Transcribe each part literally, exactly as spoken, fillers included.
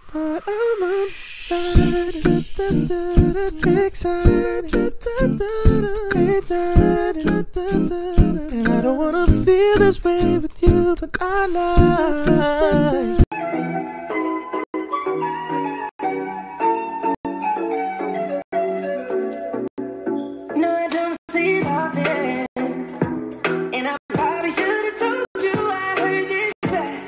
but I'm undecided, excited, excited, and I don't wanna feel this way with you, but I lie. No, I don't see nothing, and I probably should have told you I heard this back.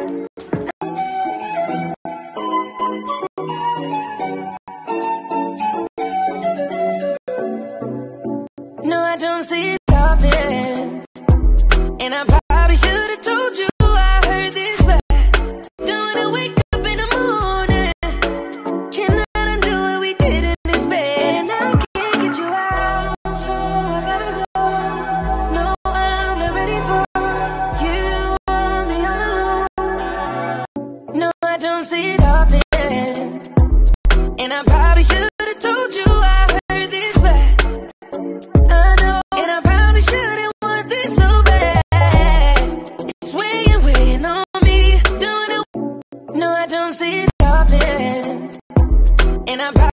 No, I don't see nothing, and I probably should have told you I heard this back. Don't wanna wake up in the morning, cannot undo what we did in this bed, and I can't get you out, so I gotta go. No, I'm not ready for you, want me all alone. No, I don't see nothing, and I probably should have told you I heard this back. I know, and I probably shouldn't want this so bad. It's weighing, weighing on me, doing it. No, I don't see nothing, and I probably